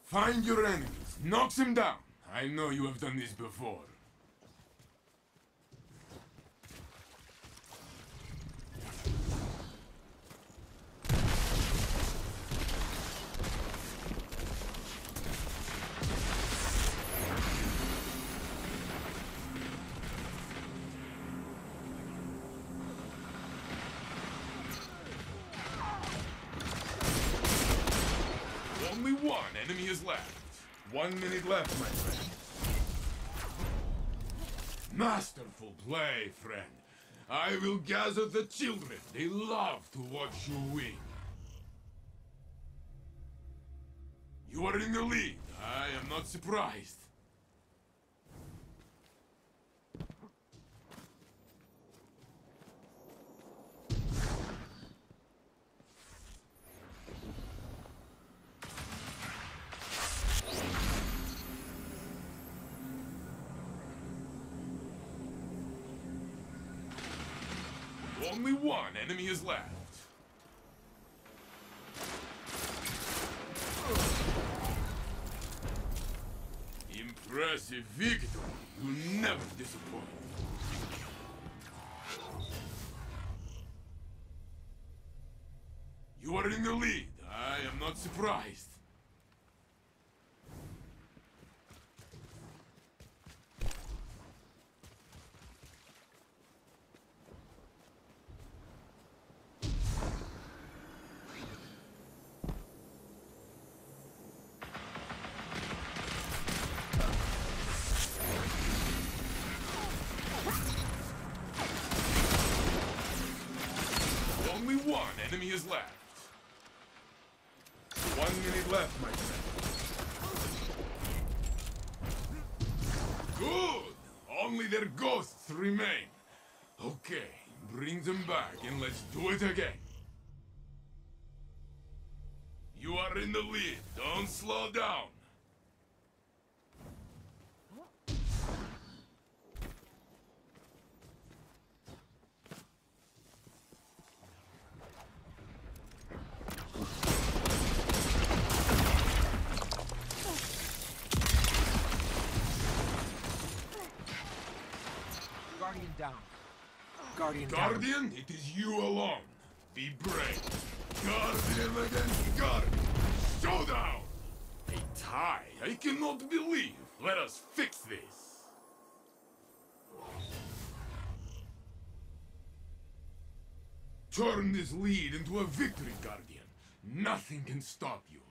Find your enemies, knock them down. I know you have done this before. Only one enemy is left. 1 minute left, my friend. Masterful play, friend. I will gather the children. They love to watch you win. You are in the lead. I am not surprised. Only one enemy is left. Impressive victory. You never disappoint. You are in the lead. I am not surprised. Only one enemy is left. 1 minute left, my friend. Good! Only their ghosts remain. Okay, bring them back and let's do it again. You are in the lead. Don't slow down. Guardian down. Guardian down. Guardian, it is you alone. Be brave. Guardian against Guardian. Showdown! A tie. I cannot believe. Let us fix this. Turn this lead into a victory, Guardian. Nothing can stop you.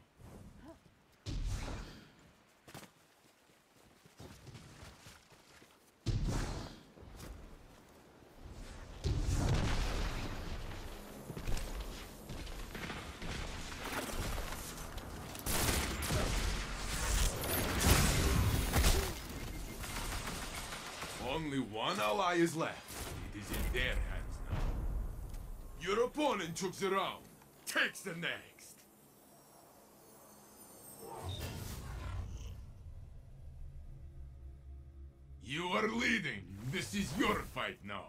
Only one ally is left. It is in their hands now. Your opponent took the round. Takes the next. You are leading. This is your fight now.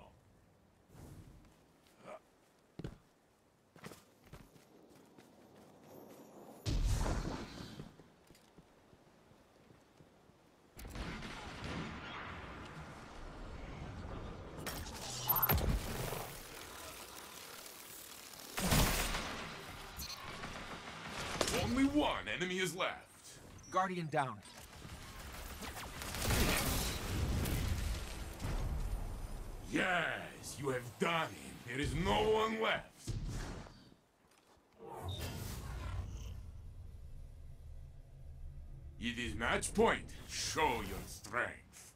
Only one enemy is left. Guardian down. Yes, you have done it. There is no one left. It is match point. Show your strength.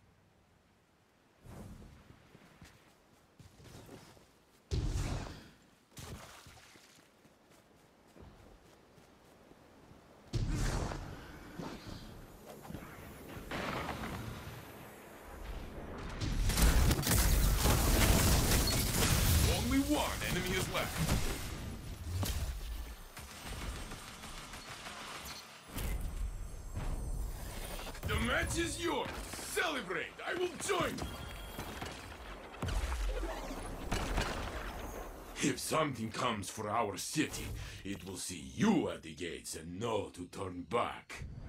Only one enemy is left. The match is yours. Celebrate. I will join you. If something comes for our city, it will see you at the gates and know to turn back.